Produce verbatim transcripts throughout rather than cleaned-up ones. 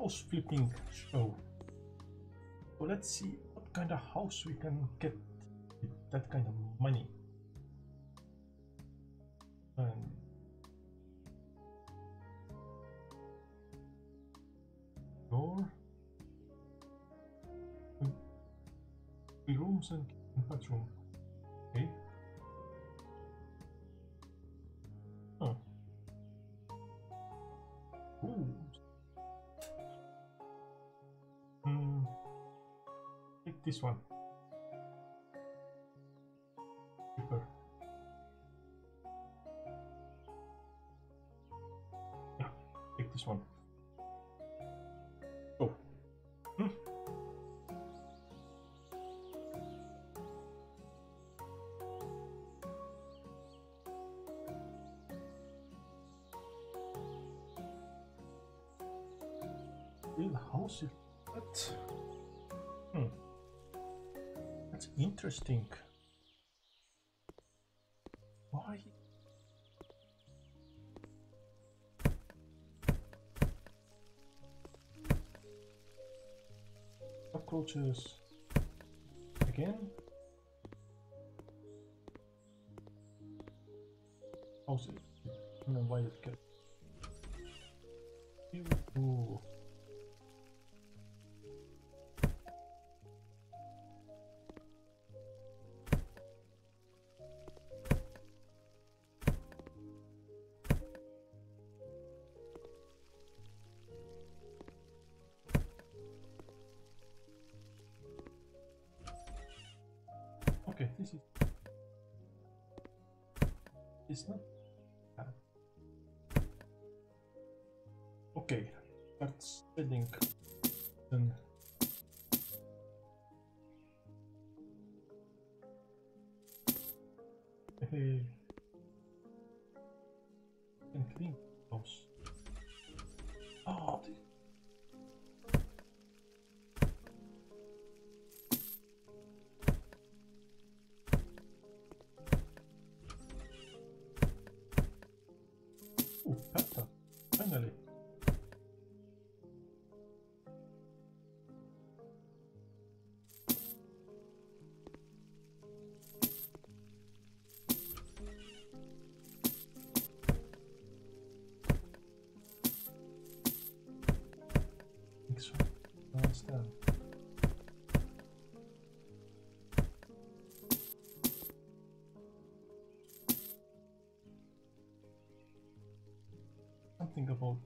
house flipping show. So let's see what kind of house we can get with that kind of money. And door, three rooms and bathroom. Okay. Huh. Ooh. Hmm. Take this one. Cheaper. Yeah, take this one. Oh. Hmm. Real house is that? Hmm. That's interesting. Why? Cockroaches again? House is uninvited cat. Ooh. Okay, this is it's not bad. Okay, start selling then. Hey, can clean house. Oh, the oh, better. Finally. Thanks. I understand. Something about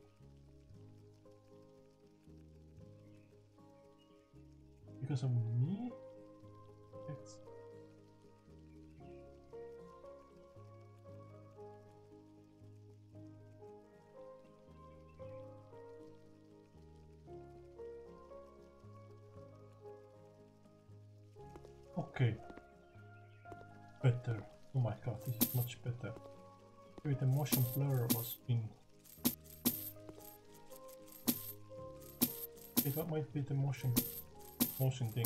because of me. It's okay. Better. Oh my god, this is much better. Maybe the motion blur was being. It might be the motion motion thing.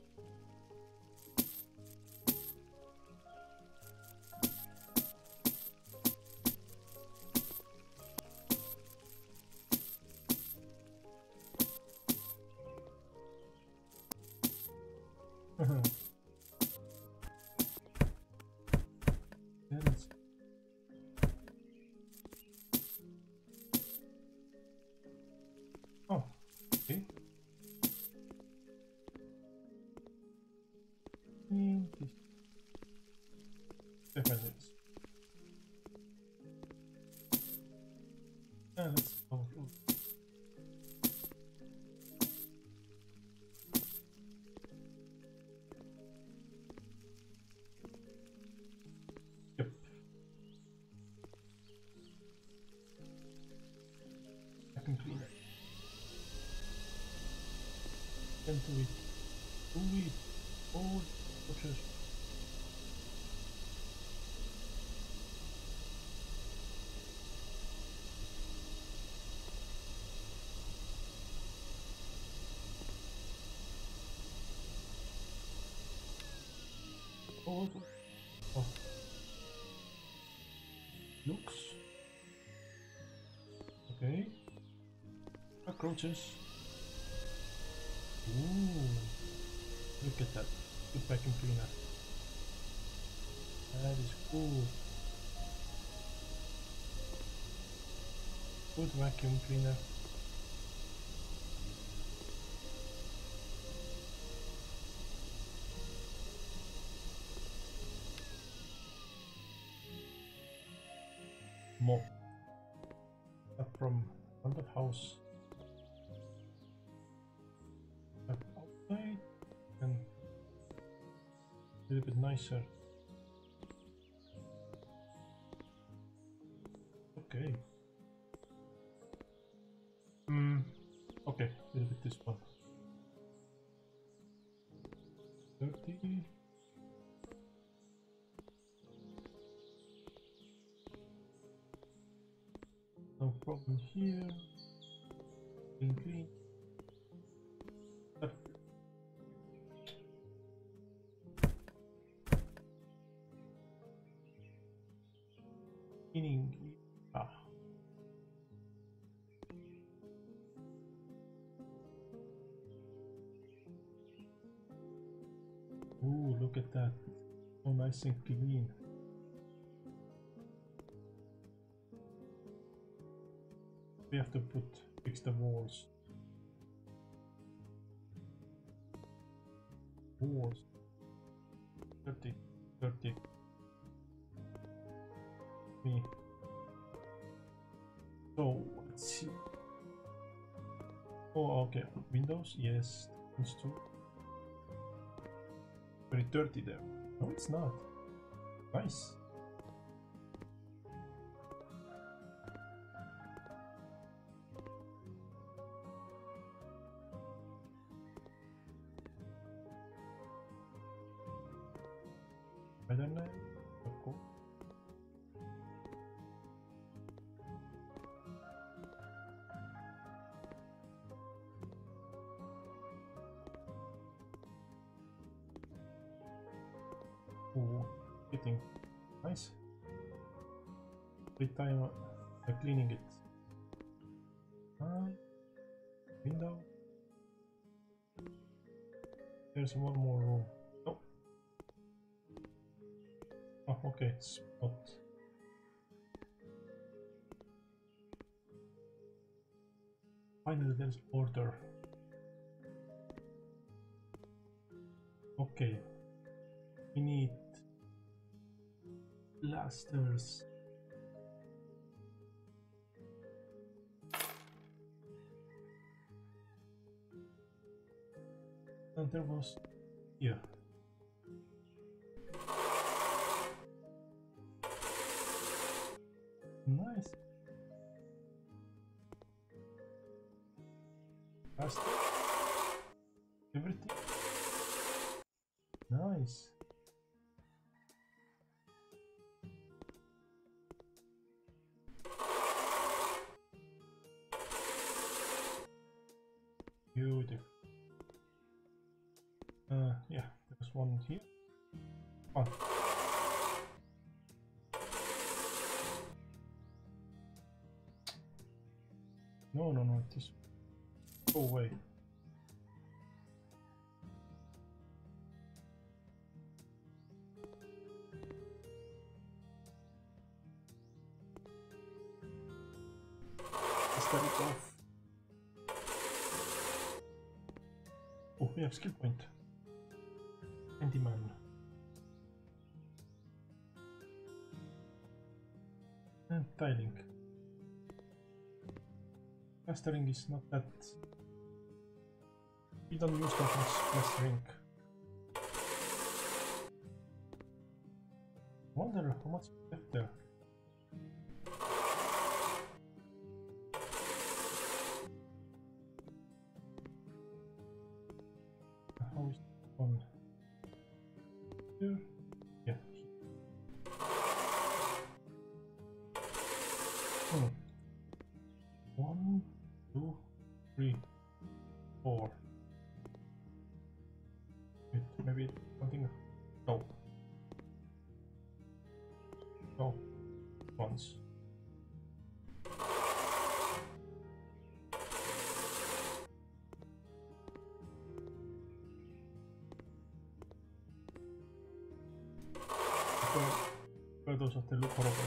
Yes. Oh, okay. And this definitely is. Yeah, let's go. Yep. I can clean it. Can do it. Do it. Oh, okay. Oh, oh. Looks okay. Cockroaches. Ooh, look at that. Good vacuum cleaner. That is cool. Good vacuum cleaner. Mop. Up from front of house. Up outside and a little bit nicer. Okay. Hmm. Okay, a little bit this one. thirty. No problem here. Clean, clean. Up. Cleaning. Ah. Ooh, look at that. So nice and clean. We have to put fix the walls. Walls. thirty. thirty. Me. So let's see. Oh, okay. Windows, yes. It's too. Very dirty there. No, it's not. Nice. Better now? Cool. Ooh, getting nice. Every time I'm cleaning it. Uh, window. There's one more room. Oh. Oh, okay, spot. Finally, there's order. Okay. We need blasters. And there was here. Nice. Blaster. Everything. Nice. Beautiful. Uh, yeah, there's one here. One. No, no, no, this. Go away. Let's start it off. Oh, we have skill point. Handyman. And tiling. Plastering is not that. We don't use that much plastering. Wonder how much left there. How is one here? Yeah. Hmm. One, two, three, four. Wait, maybe something. No. No. Once. those of the look horrible.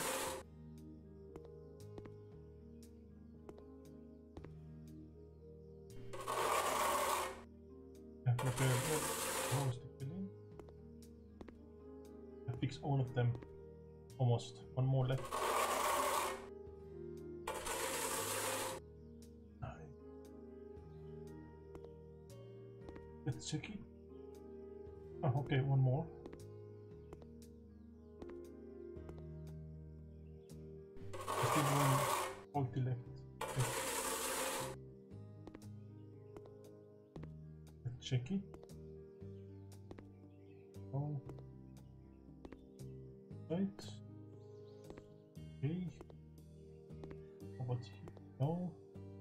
I prepare all rows to fill in. I fix all of them. Almost. One more left. Let's check it. Oh, okay, one more. Still one faulty left. Okay. Let's check it. Oh. Right. Okay. How about here? No.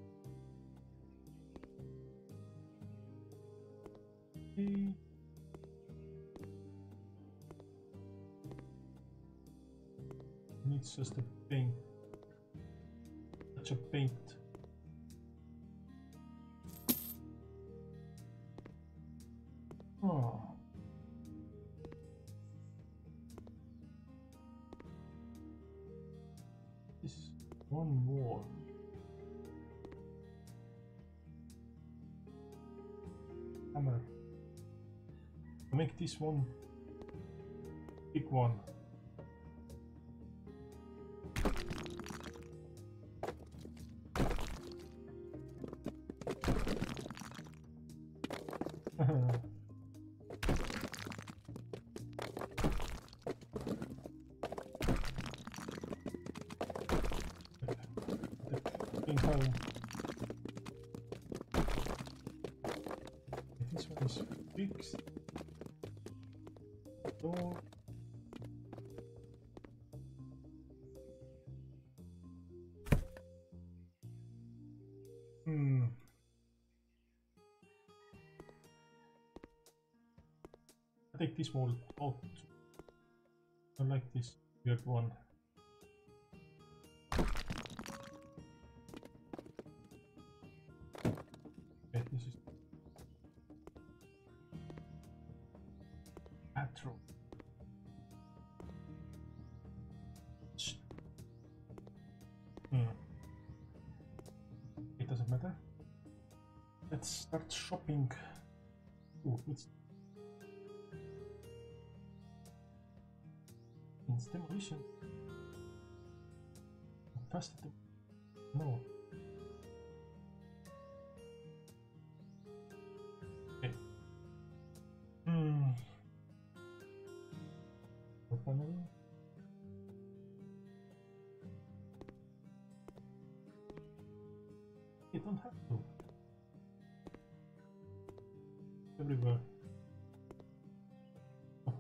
Okay. Needs just a paint. Such a paint. Oh. This is one more. Hammer. Make this one big one. Home. This one is fixed. Door. Hmm. I take this wall out. I like this weird one. Okay, this is bathroom. Hmm. It doesn't matter. Let's start shopping. Oh, it's it's demolition. Fast. No. Okay. Hmm. Panel. You don't have to. Everywhere. Oh.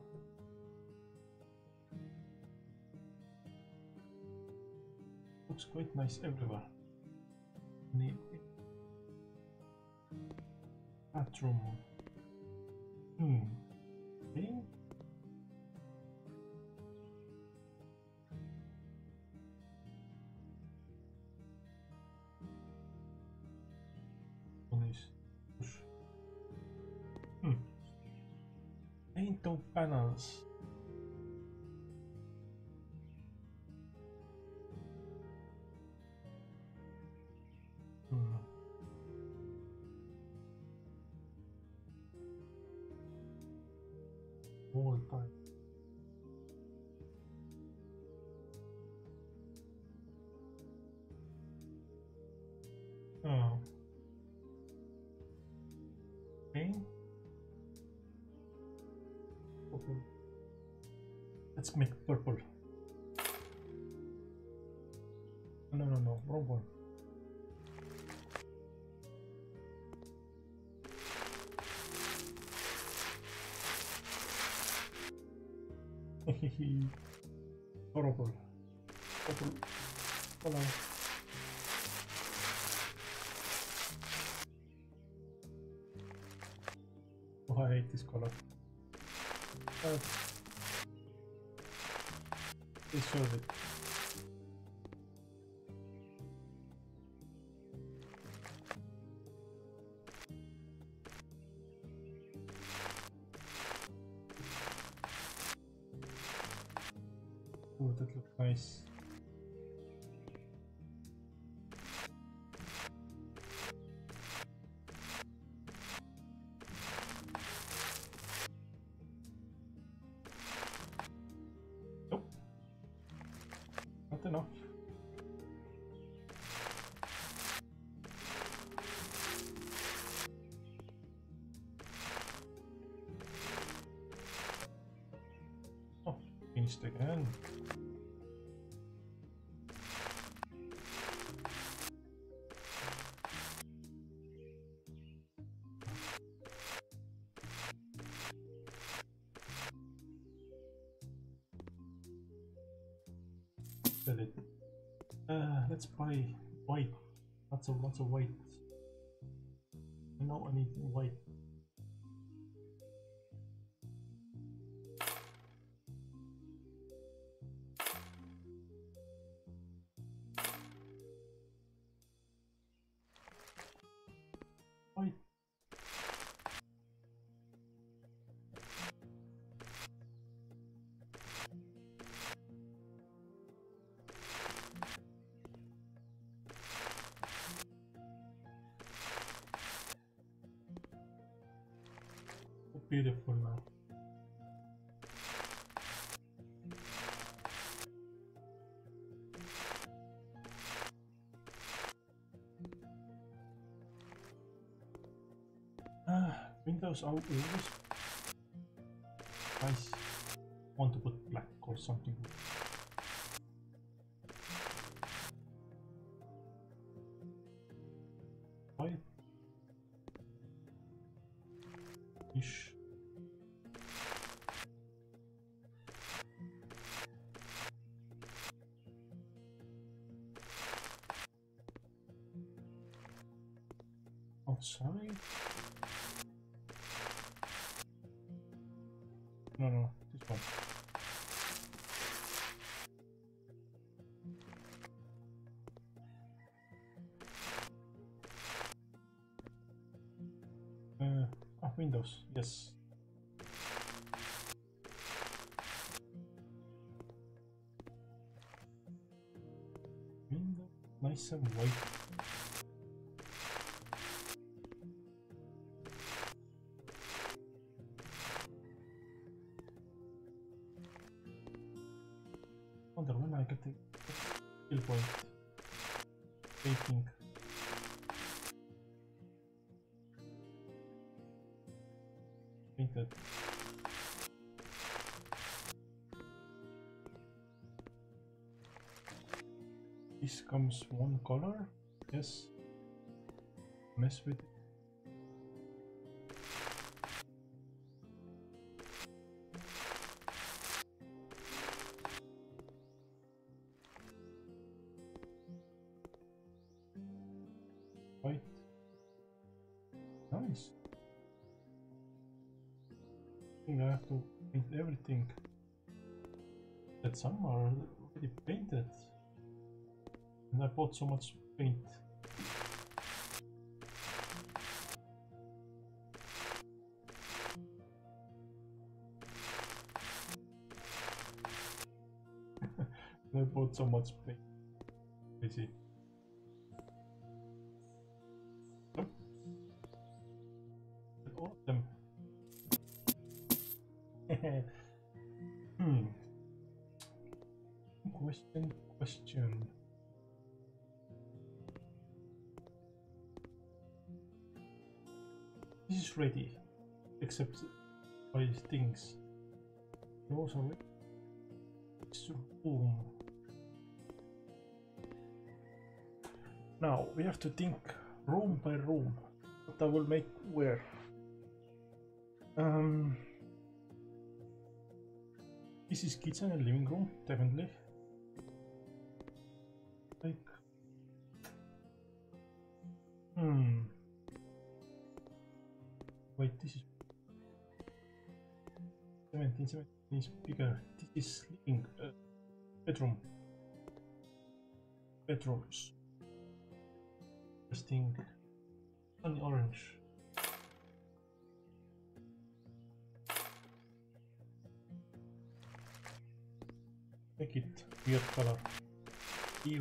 Looks quite nice everywhere. Need bathroom. Hmm. Okay. Hmm. Paint on panels. Hmm. All time. Oh. Okay. Purple. Let's make purple. No, no, no, wrong one. Horrible. Purple. Hello. Oh, I hate this color. Uh, please serve it. Oh, that looks nice. Nope. Not enough. Oh, finished again. Sell it. Uh, let's buy white. Lots of lots of white. I know I need white. White. Beautiful now. Ah, windows are always nice. Want to put black or something. White. Ish. Outside? No, no, this one. Uh, ah, Windows, yes. Windows, nice and white. Wonder when I get the skill point. Painting. Painted. This comes one color. Yes. Mess with it. White. Nice. I think I have to paint everything. That some are already painted. And I bought so much paint. I bought so much paint. Crazy. Nope. All of them. Hmm. Question, question. This is ready, except by things. Those are ready. It's room. Now we have to think room by room what I will make where. Um, this is kitchen and living room, definitely. Like, hmm. Wait, this is seventeen, seventeen is bigger. This is living uh, bedroom. Bedrooms. Interesting. Sunny orange. Make it weird color. Ew.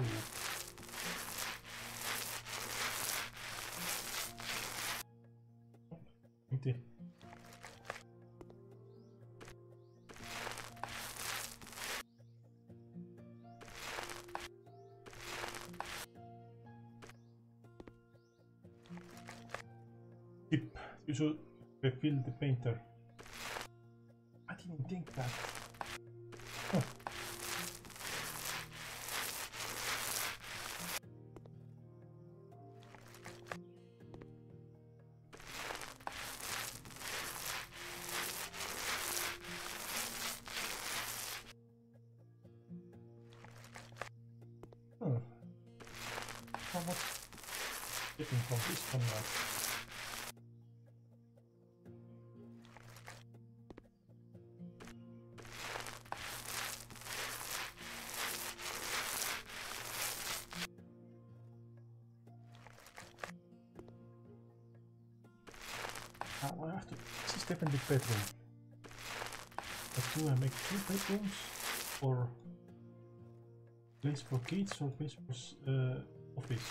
Empty. Tip. You should refill the painter. I didn't think that. Huh. Hmm. How much getting from this one now? Now I have to. This is definitely bedroom. But do I make two bedrooms or place for kids or place for uh, office?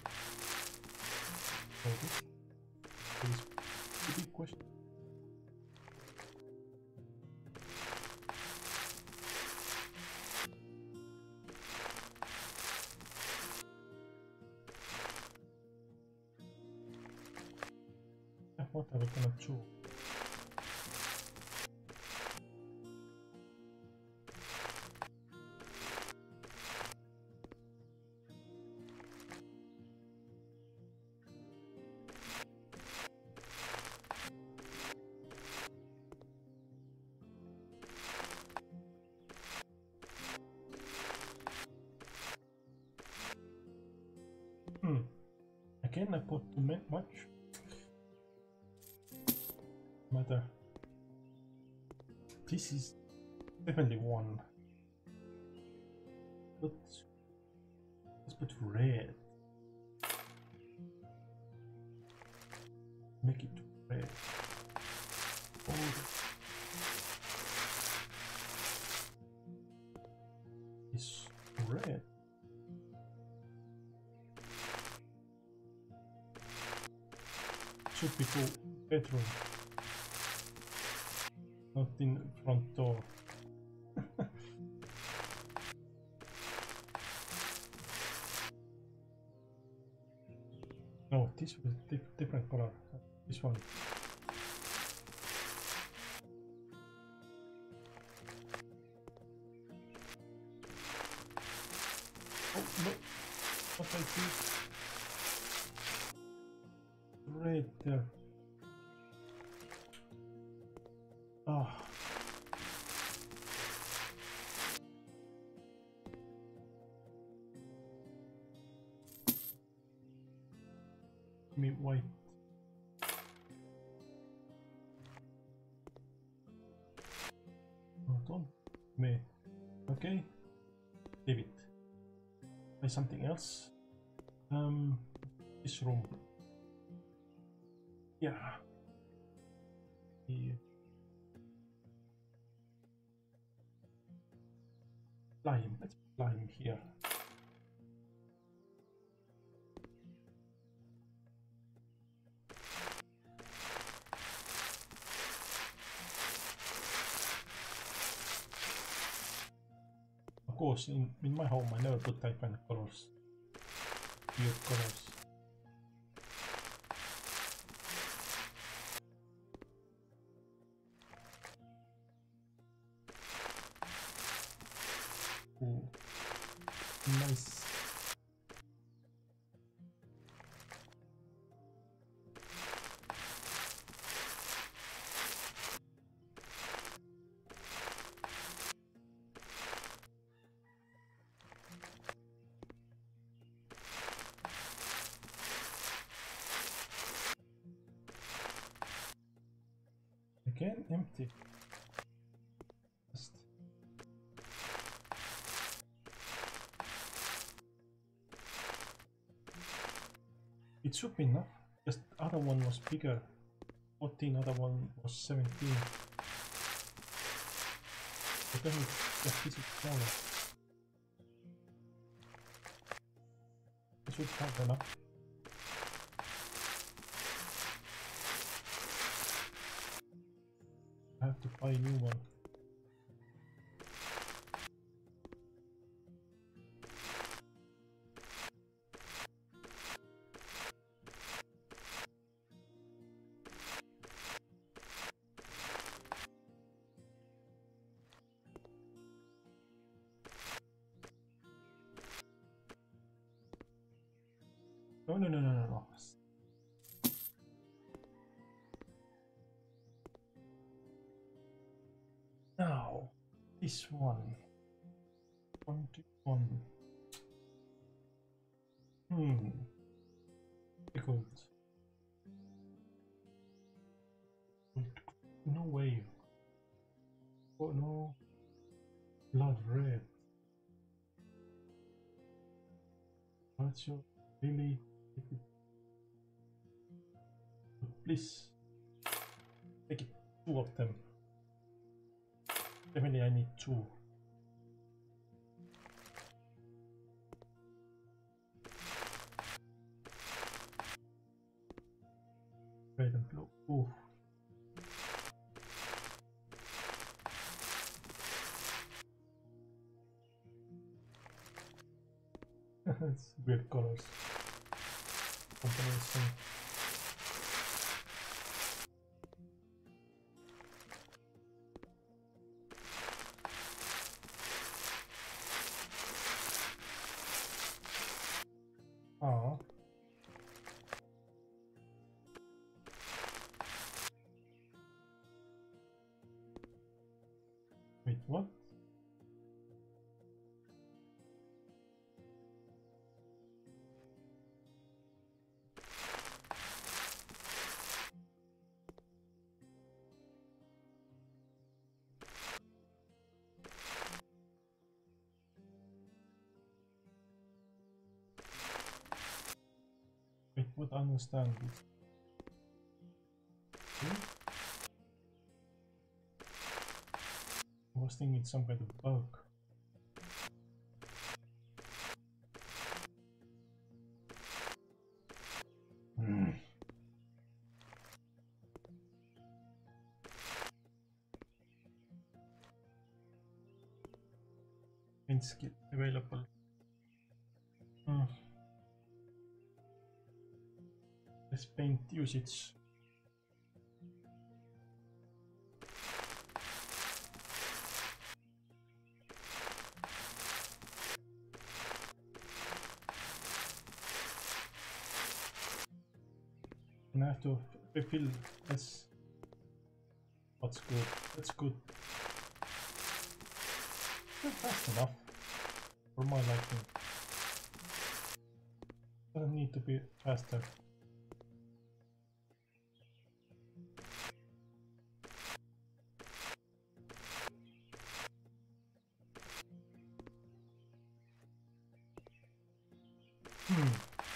So this is a big question. What are we gonna do? Hmm. Again, I put too much. Matter. This is definitely one. But let's put red. Make it red. Oh. It's red. Should be for bedroom. Not in front door. No, this was di different color. This one. Oh no! What I did? Red there. Ah. Me white. Oh, don't me. Okay. Leave it. Try something else. Um, this room. Yeah. Yeah. Lime. Let's put lime here. Of course, in, in my home I never put that kind of colors. Weird colors. Ooh. Nice. Again, empty. Just it should be enough. Just other one was bigger. fourteen, other one was seventeen. But then, yeah, this is smaller. should have enough. I have to buy a new one. No, no, no, no, no, no. Now, this one. twenty-one. Hmm. Difficult. No way. Oh no. Blood red. That's your really. Please. Take it. Two of them. Definitely I need two. Red and blue. Ooh. It's weird colors. Combination. Ah. Wait, what? Wait, what? I understand this. Hmm? I was thinking it's some kind of bug. Hmm. Paint skill available. Hmm. Let's paint usage. And I have to refill this. That's good. That's good. Not fast enough for my liking. Doesn't need to be faster. Hmm.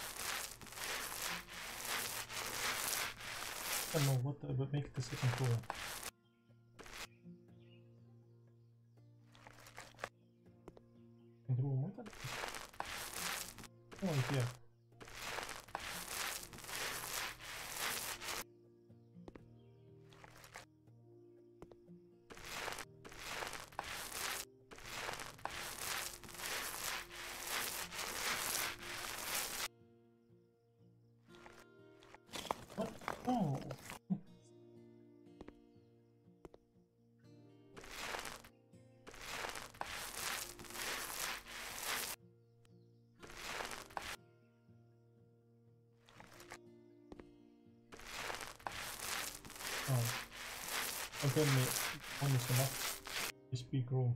I don't know what uh, would make the second row. Second row, what? No idea. What? No. Oh. Don't tell me one is enough. This big room.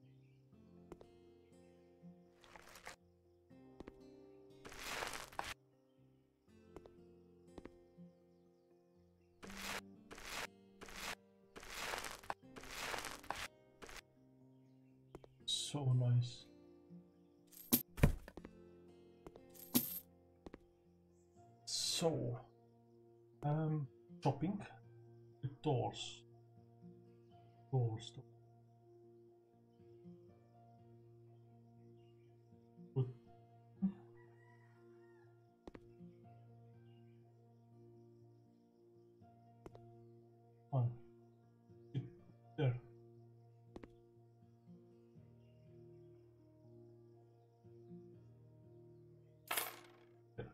So nice. So, um, shopping, doors, doors. Good. One. It, there. There.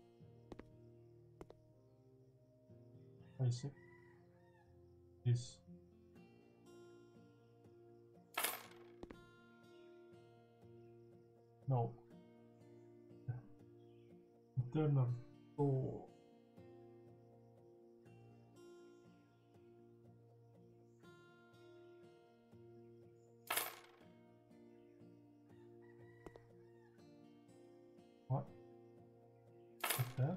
I see. This. No. Internal. Oh. What? Like that?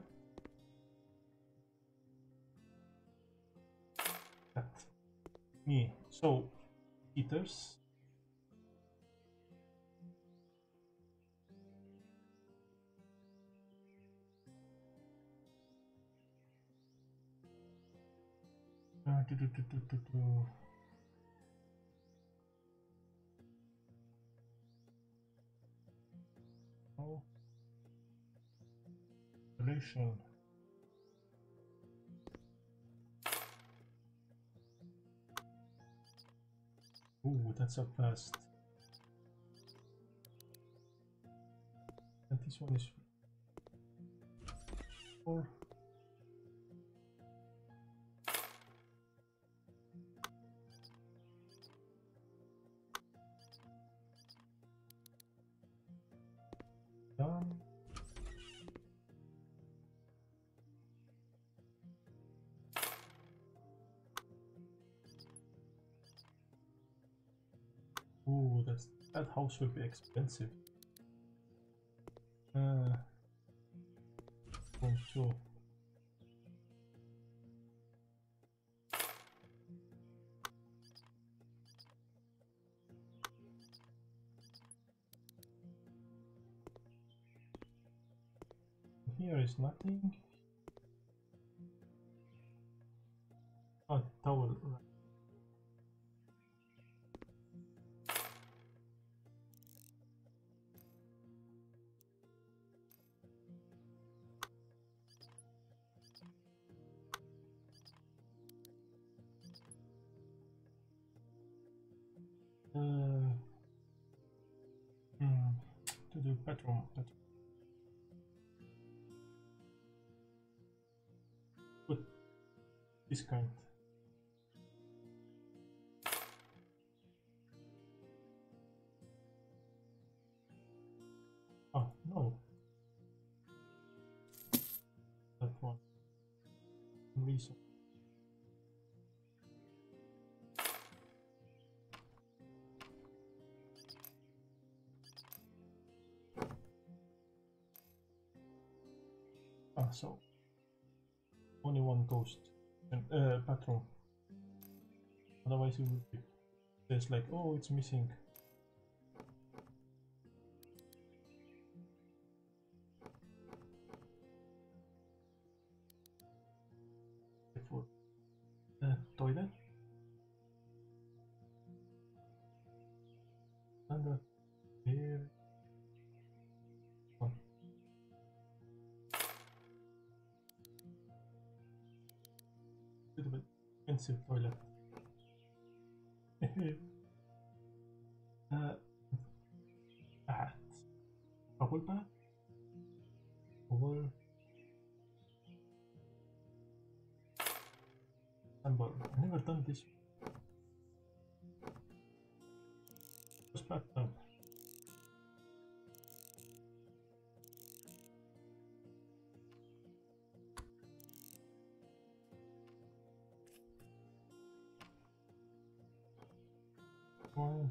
That. Me. So, eaters. Uh, do, do, do, do, do, do. Oh. Relation. Ooh, that's a fast. And this one is four. Done. Ooh, that's that house will be expensive. Uh, point two. Here is nothing. Oh, towel. Uh, hmm, to do bedroom. bedroom. Put this kind. Oh no, that one. Reason. Ah, so only one ghost and uh, bathroom. Otherwise, it would be there's like, oh, it's missing. For uh, toilet and uh, here. Oh. Little bit expensive toilet. uh, bath. Bubble bath. Over. Number. I never done this. Just bathtub. One.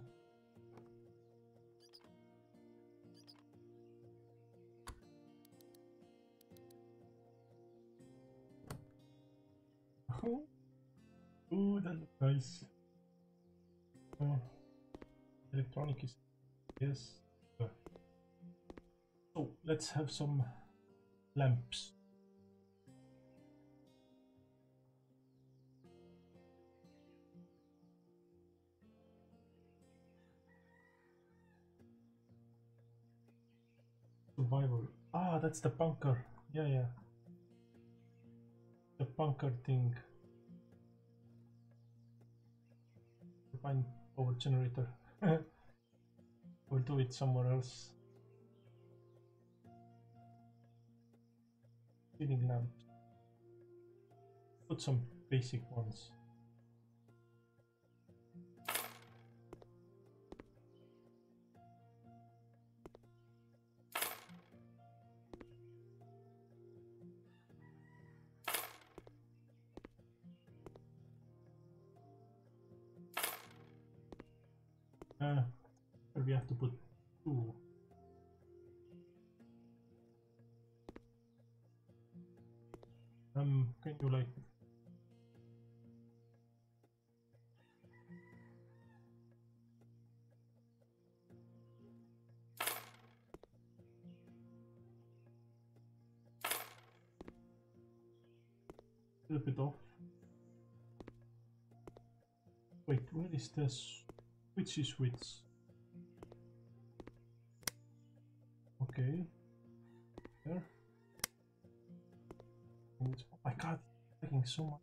Ooh, that looks nice. Uh, electronic is yes. Uh, so let's have some lamps. Survival. Ah, that's the bunker. Yeah, yeah. The bunker thing. find power generator. Or do it somewhere else. Ceiling lamps. Put some basic ones. Uh, we have to put two. Um, can you like a little bit off? Wait, where is this? Which is which? Okay. There. And it's, oh my god, it's taking so much.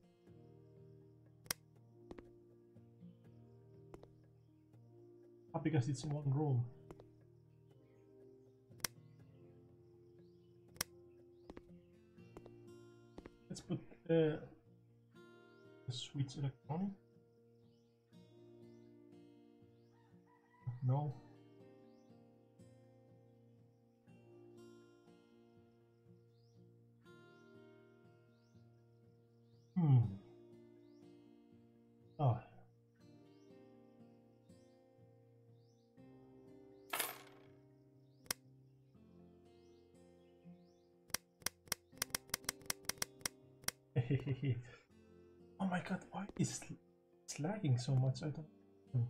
Ah, because it's in one room. Let's put uh, the switch electronic. No. Hmm. Ah. Oh my god, why is it's lagging so much? I don't know.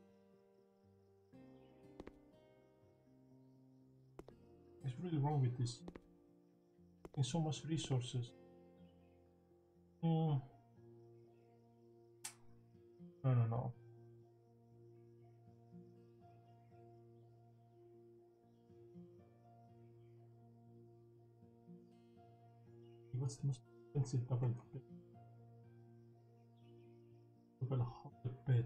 What's really wrong with this? In so much resources. Mm. No, no, no. What's the most expensive double bed? Double hundred bed.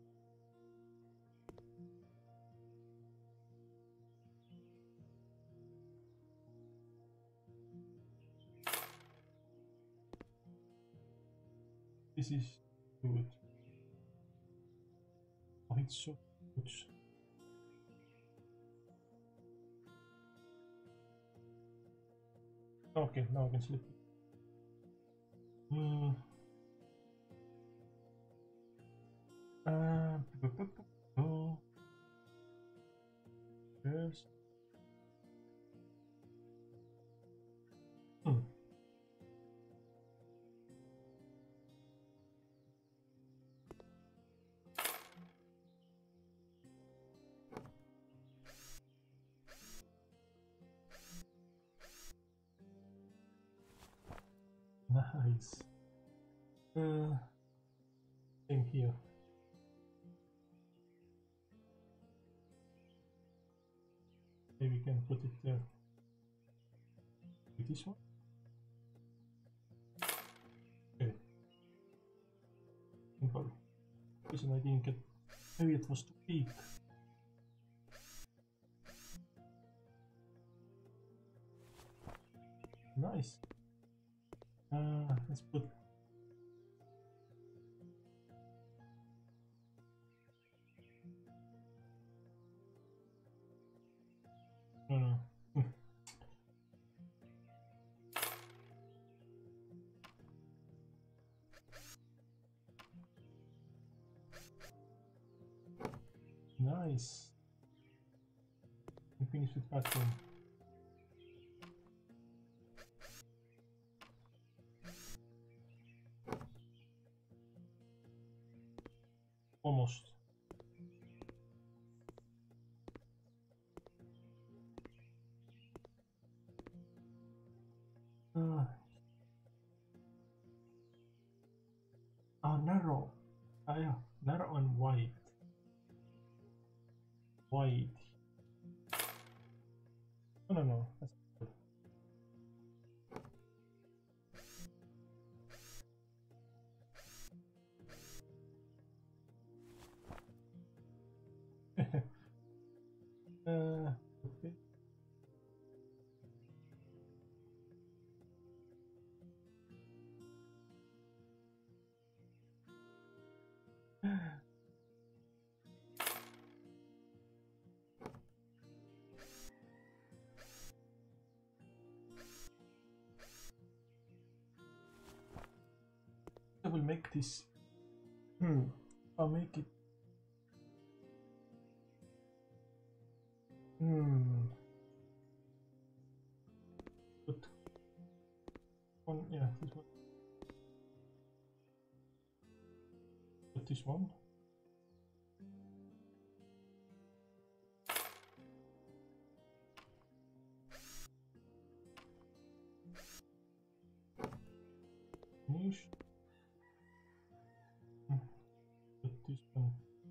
This is good. Oh, it's so good. Okay, now I can sleep. Hmm. Uh, oh. Yes. Hmm. Nice. Uh, same here. Maybe we can put it there. With this one? Okay. Simple. Reason I didn't get. Maybe it was too big. Nice. Uh, let's put. No, no. Nice. We finished with bathroom. Almost. Uh, ah, narrow. Ah, yeah. Narrow and wide. Wide. No, no, no. That's good. make this. Hmm. I'll make it. Hmm. Good. One. Yeah. This one. Put this one. Finish. Hmm. Put this one.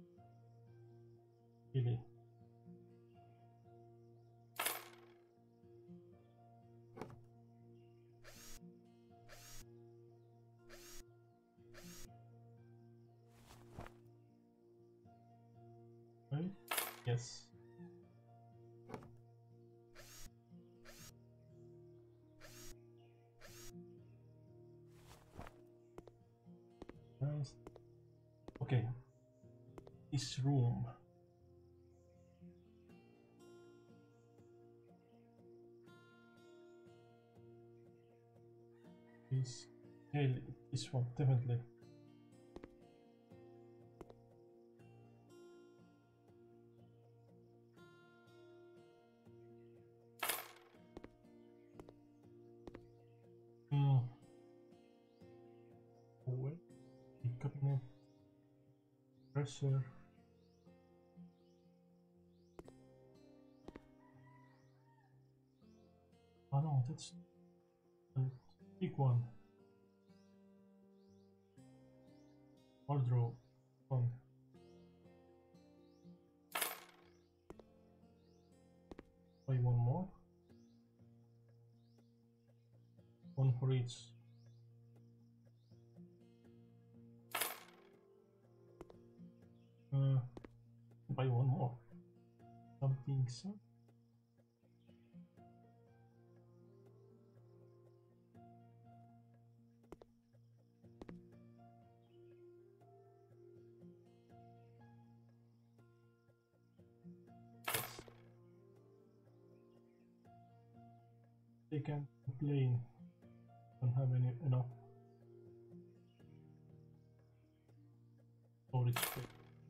Really. Right? Yes. Nice. Okay. This room. Is yeah, this one definitely. Hmm. Wait. Cabinet. Dresser. Oh no, that's a big one. Wardrobe. One. Buy one more. One for each. Uh, buy one more. Something so. They can complain. Don't have any enough storage space.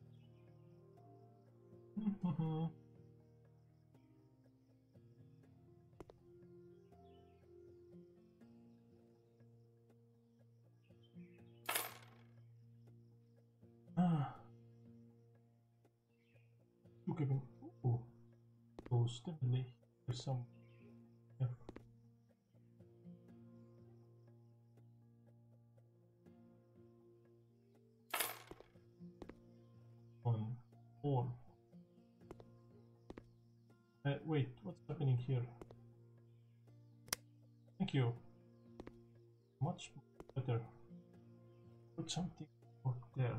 Ah, look even. Oh, those definitely. There's some. Yeah. One, four. Uh, wait, what's happening here? Thank you. Much better. Put something up there.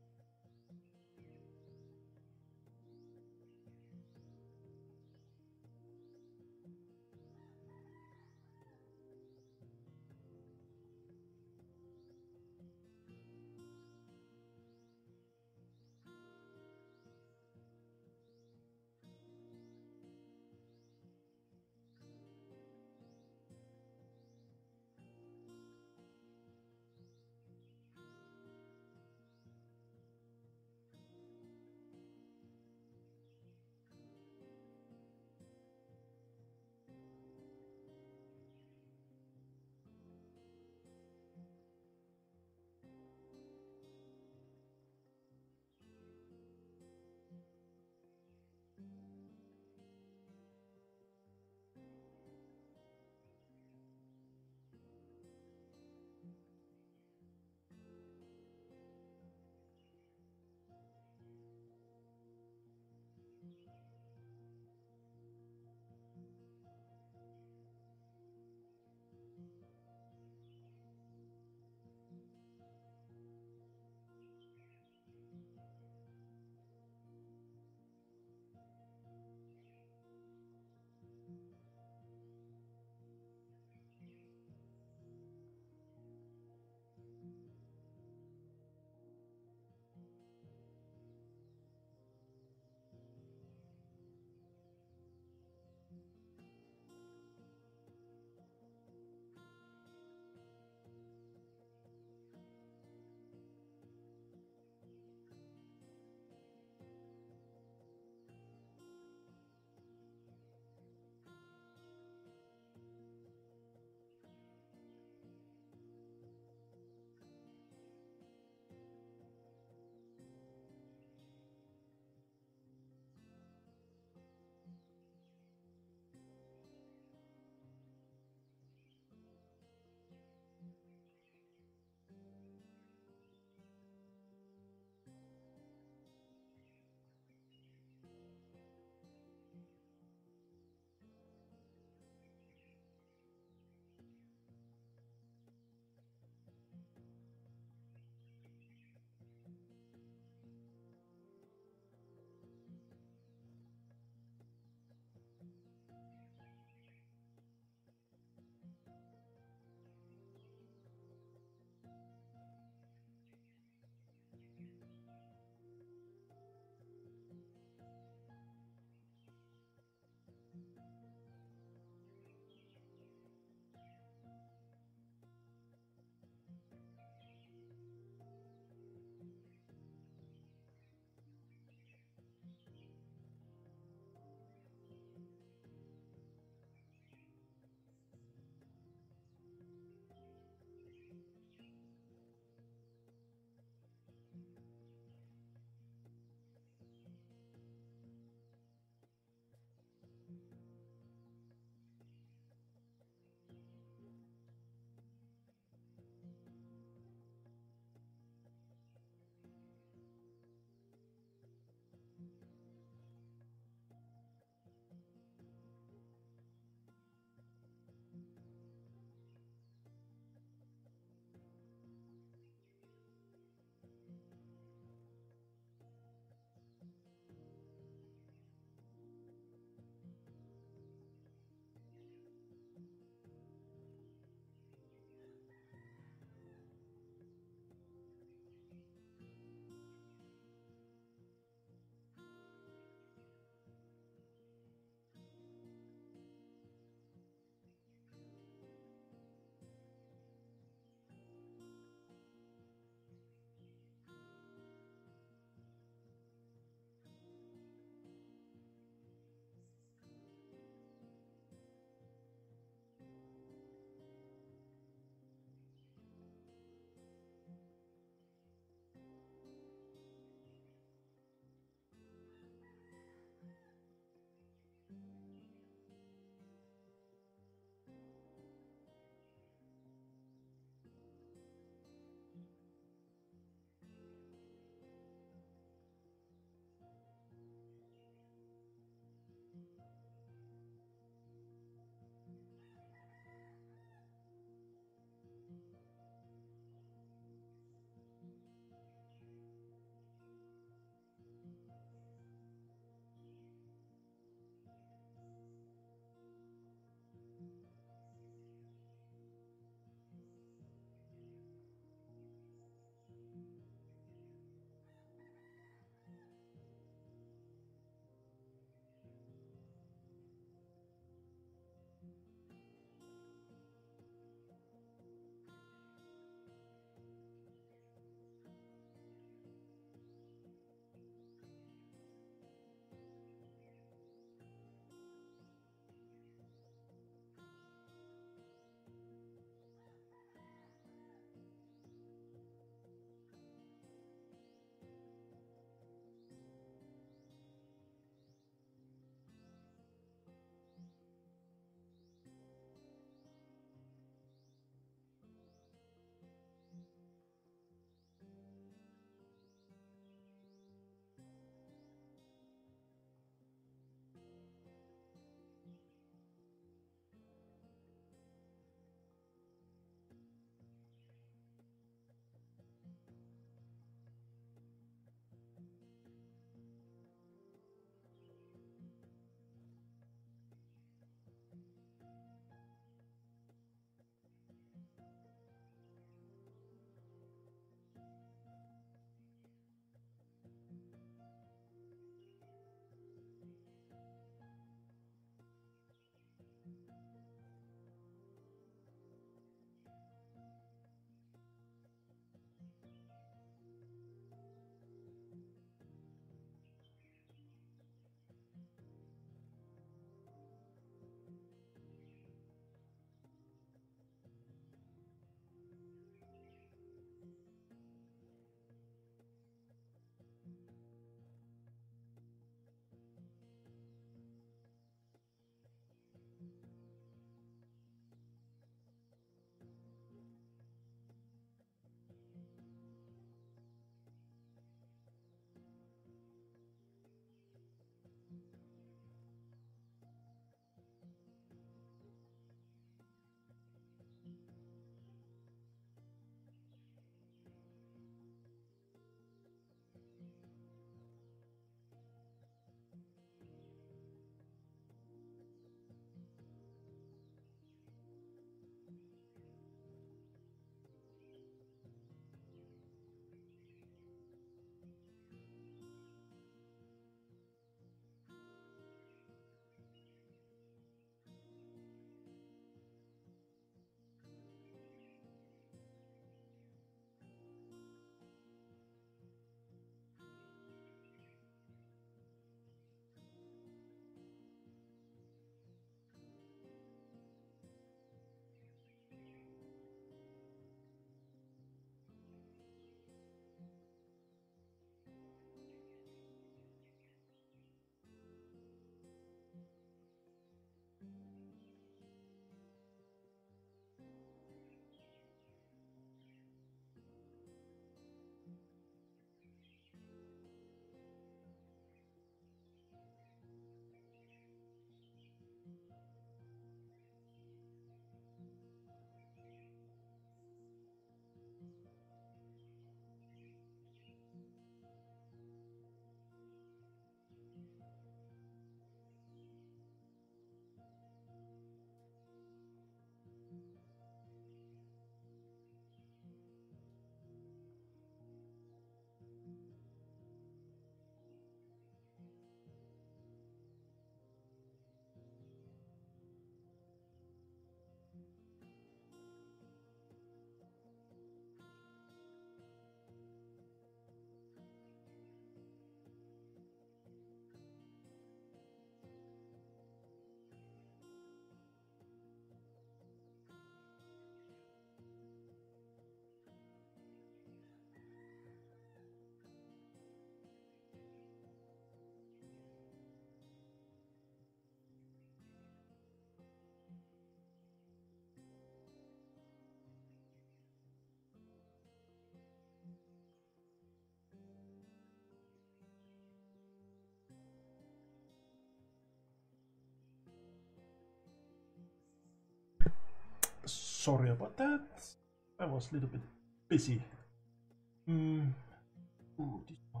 sorry about that. I was a little bit busy. Mm. Ooh, this one.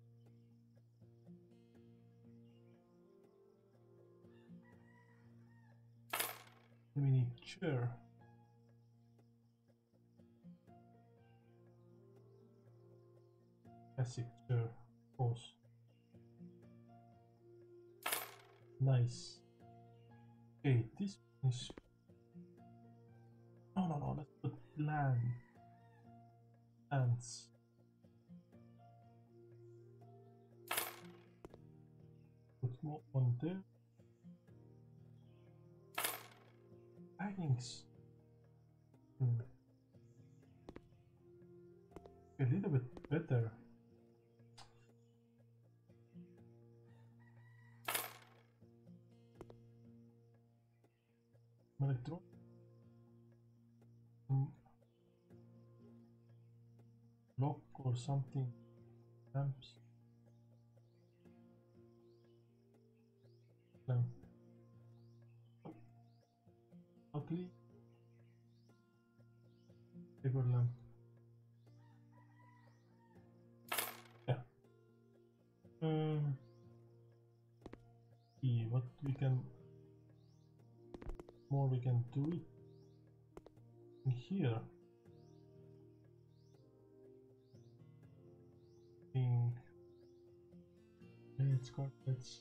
We need chair. Classic chair, of course. Nice. Okay, this is. No, no, no. Let's put land. Ants. Put more on there. Hangings. Hmm. A little bit better. Electro. Mm. Lock or something. Lamps. Lamp. Ugly. Paper lamp. Yeah. Um. See what we can. More we can do it in here. Pink. It's carpets.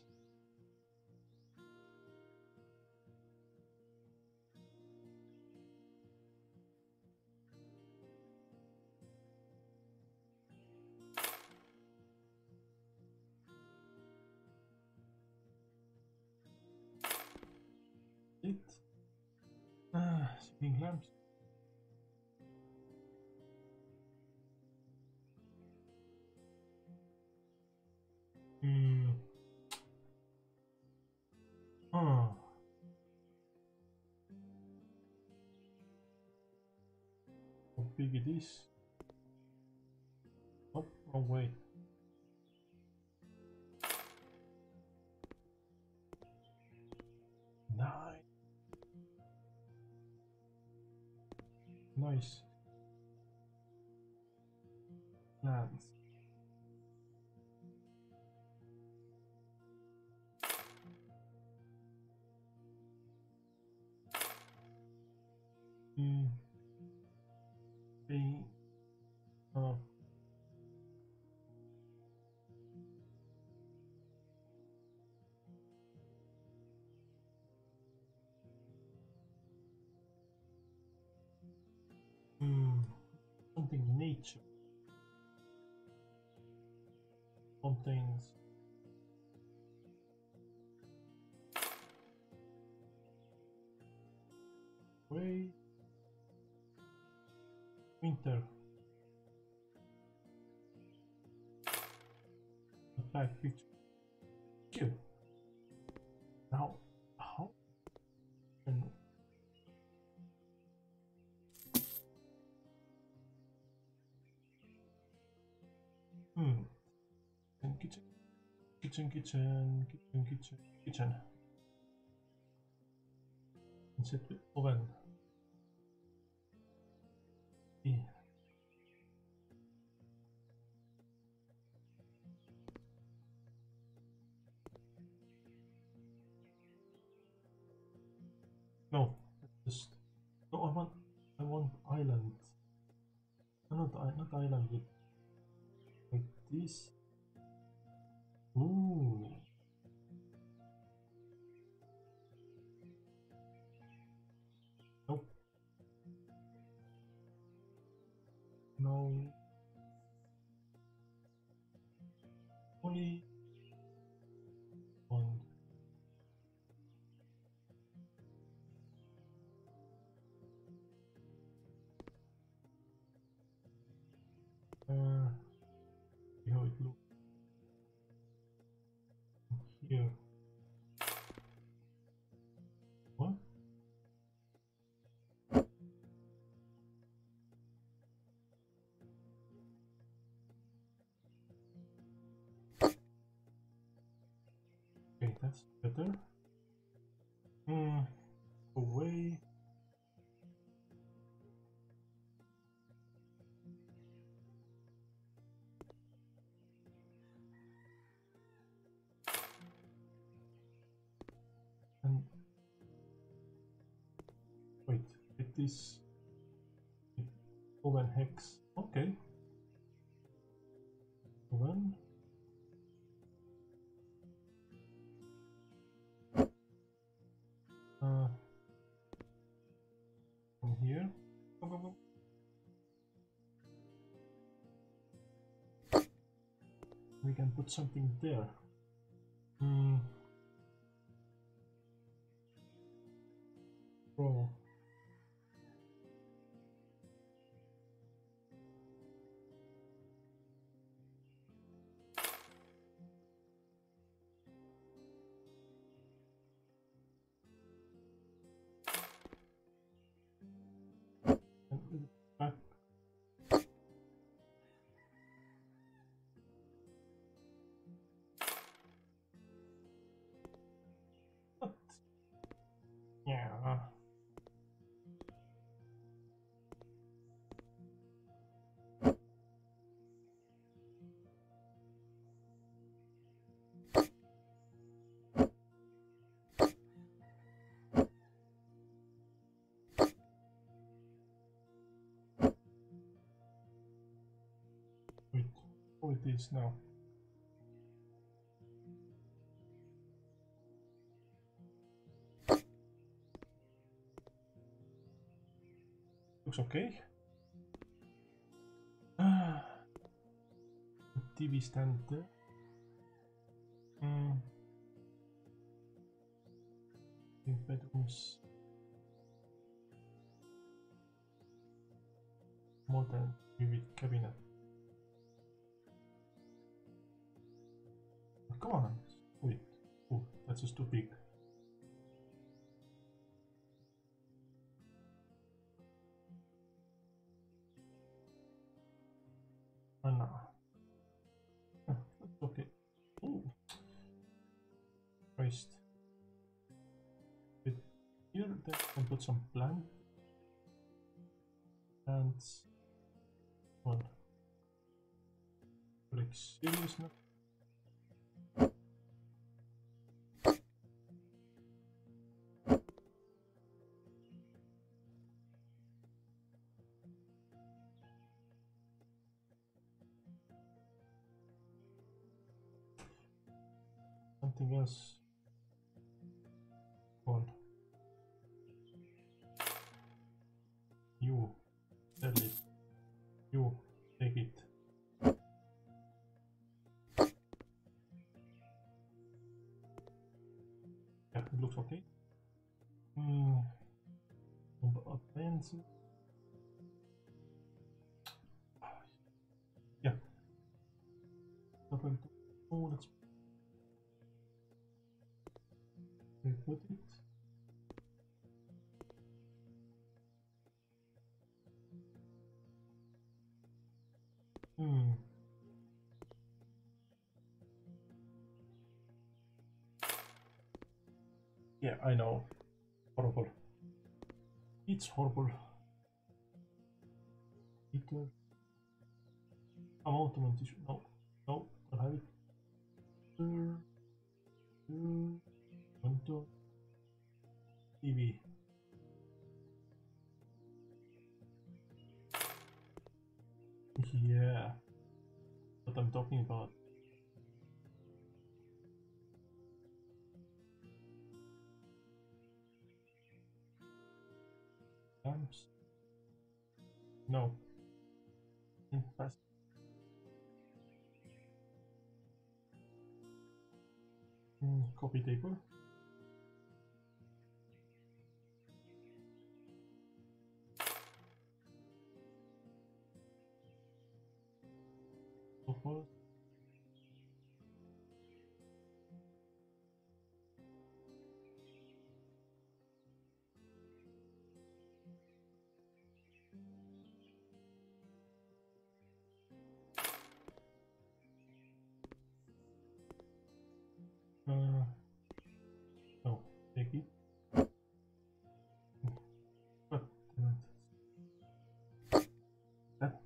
It. Ah, spinning lamps. Hmm. Ah. How big it is? Oh, wrong way. Nine. Nice. Plants. Hmm. Being. Oh. Hmm. Something nature. Contains. Way. Winter. Attack picture. Kill. Now, how can. Hmm. And kitchen. Kitchen, kitchen, kitchen, kitchen, kitchen. And set with oven. Yeah. No, just. No, I want. I want island. No, not, i- not island with like this. Ooh. Nope. No. Only one. Uh, see how it looks here. What? Okay, that's better. Hmm. Away. this oven hex. Okay. Oven. Uh, from here. Go, go, go. We can put something there. Hmm. Bro. And back. What? Yeah. Wait. Oh, it is now. Looks okay. Ah. T V stand there. Mm. Bedrooms. Modern vivid cabinet. Oh, come on. Wait. Oh, that's just too big. Oh, no. Oh, that's okay. Oh. Christ. Wait. Here, then I can put some plant. And one. Like serious now. Something else. One. You sell it. You take it. Yeah, it looks okay. Hmm. Appliances. Yeah. Oh, let's put it. Hmm. Yeah, I know. Horrible. It's horrible. Heater. Amount tissue. No. No. Don't have it. Two. Two. One, two. T V. Yeah. What I'm talking about. Lamps. No. Impressive. Mm, coffee table. Sofa. Uh, no. Take it. But uh, that.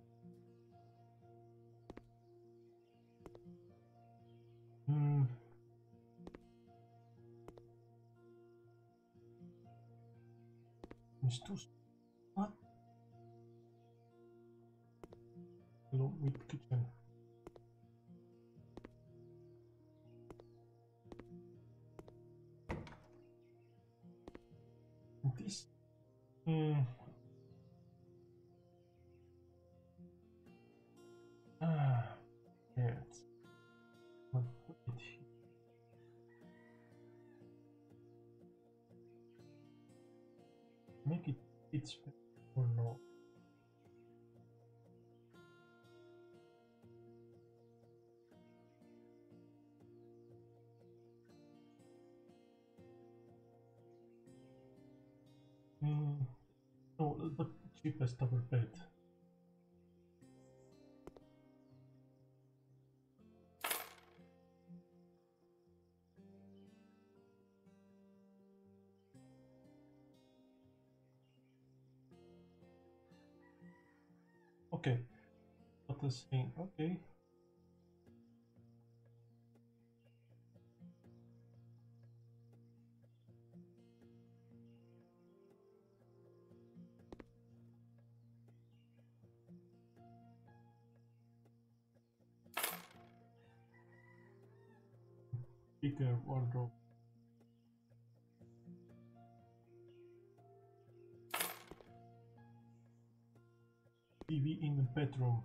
Hmm. It's too. with kitchen. And this. Mm, ah, yeah. It's, I'll put it here. Make it it's or no. Mm, no, the cheapest double bed. Okay, what is saying? Okay. Bigger wardrobe. T V in the bedroom.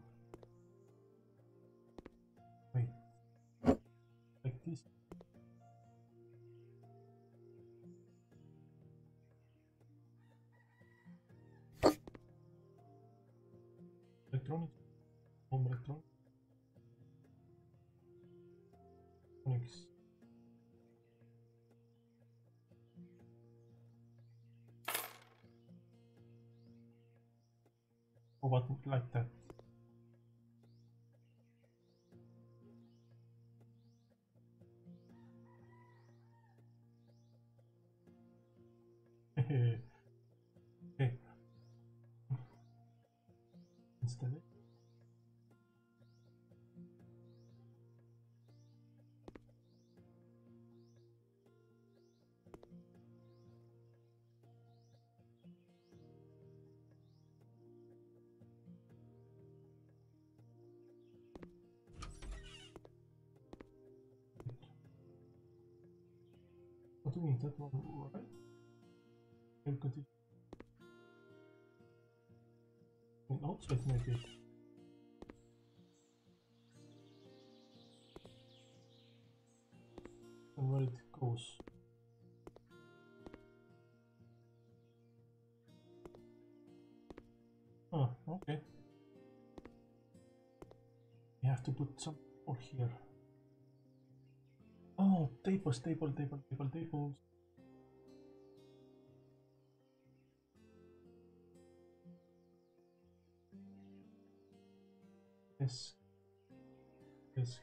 Wait, like this. Electronics, home electronics. Or what like that. Okay. Install it. What do you mean that one, right? We'll continue. And outside maybe. And where it goes. Oh, okay. We have to put some more here. Oh, tables, table, table, table, tables. Yes. Yes.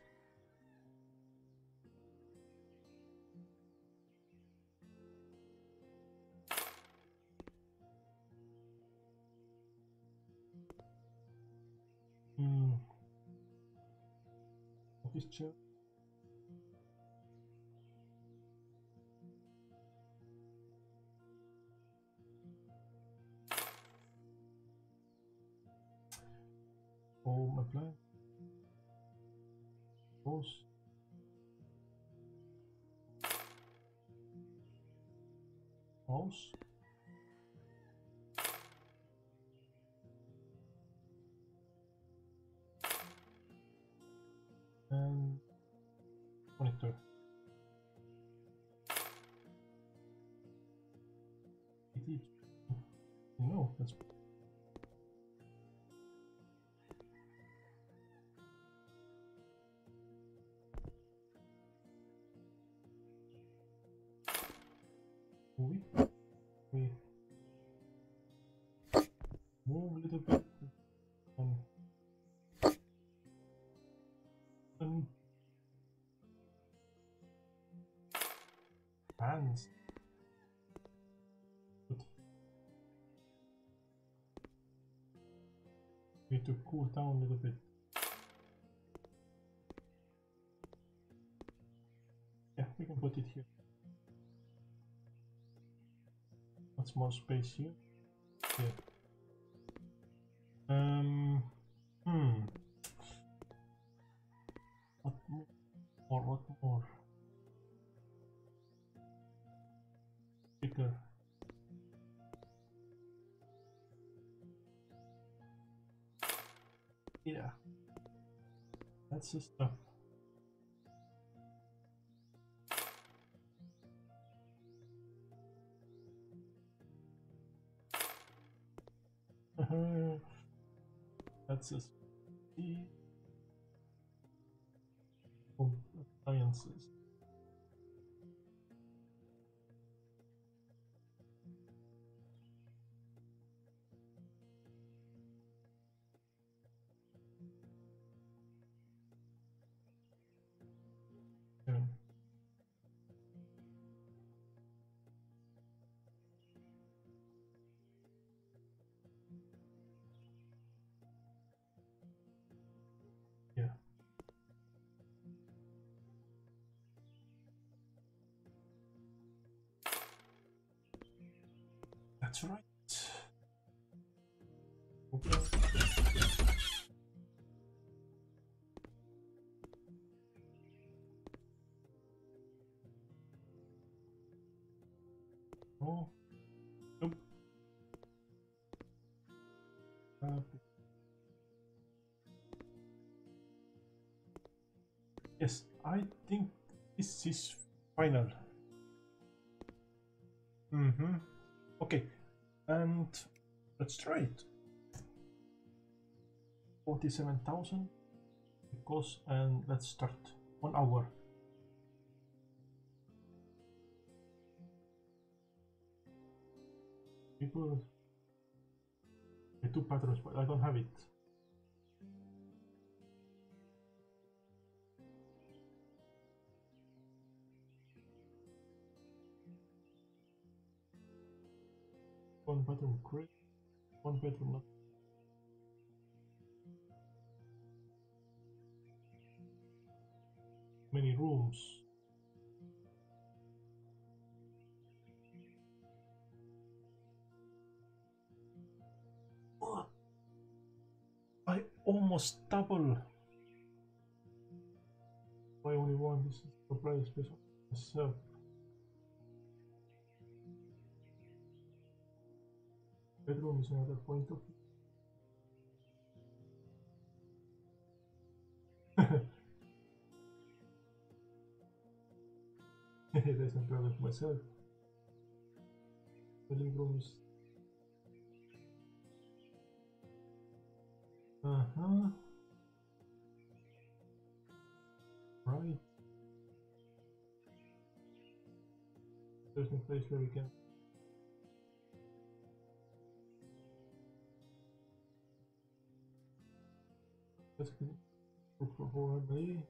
Hmm. Office chair. Oh, my plan. Those. Mouse. And monitor. It is. No, that's. Movie. We move a little bit. And, and hands. But we need to cool down a little bit. Yeah, we can put it here. What's more space here? Yeah. Um. Hmm. more? What more? Bigger. Yeah. That's the stuff. That's the of appliances. Yeah. Yeah. That's right. Okay. Oh. Nope. Uh, yes, I think this is final. Mm-hmm. Okay, and let's try it. forty-seven thousand because, and let's start. One hour. People, the two patterns, but I don't have it. One bedroom great, one bedroom not. Many rooms. What? I almost double. Why only one? This is the price special. So bedroom is another point of view. There's no problem with myself. The living room is. Uh huh. Right. There's no place where we can. Let's look for four family.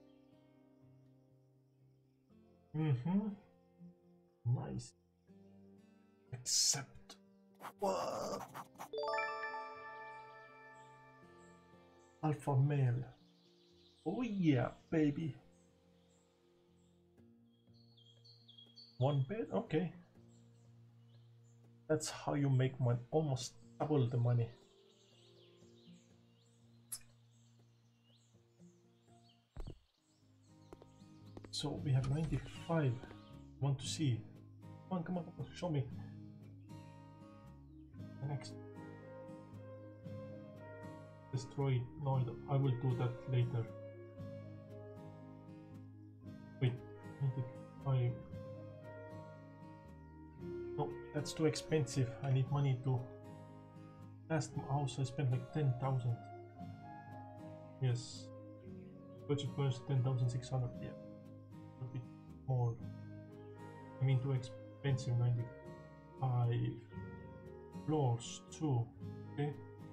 Mm-hmm. Nice. Accept. What? Alpha male. Oh yeah, baby. One bed? Okay. That's how you make money. Almost double the money. So we have ninety-five. Want to see? Come on, come on, come on. Show me. The next. Destroy. No, I will do that later. Wait, ninety-five. No, that's too expensive. I need money to. Last house I spent like ten thousand. Yes. Budget first ten thousand six hundred. Yeah. A bit more. I mean, too expensive. ninety-five. Floors too. Okay.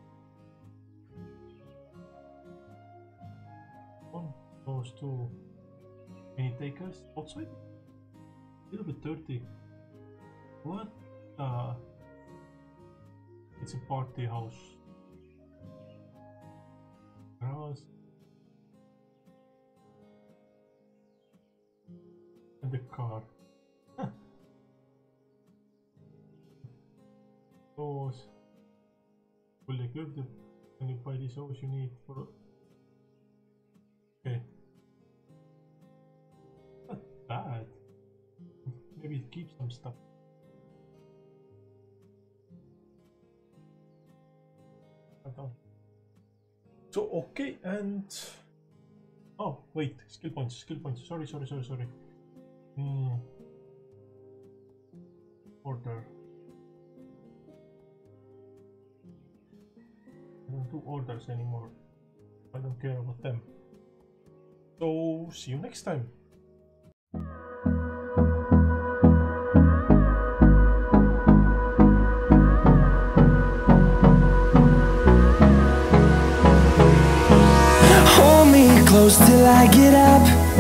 One. Floors too. Any takers outside? A little bit dirty. What? Uh, it's a party house. Grass. And the car. Those fully equipped. Can you buy these hose you need for? Okay. keep some stuff. So okay, and oh wait, skill points, skill points. Sorry, sorry, sorry, sorry. Hmm. Order. I don't do orders anymore. I don't care about them. So see you next time. Hold me close till I get up.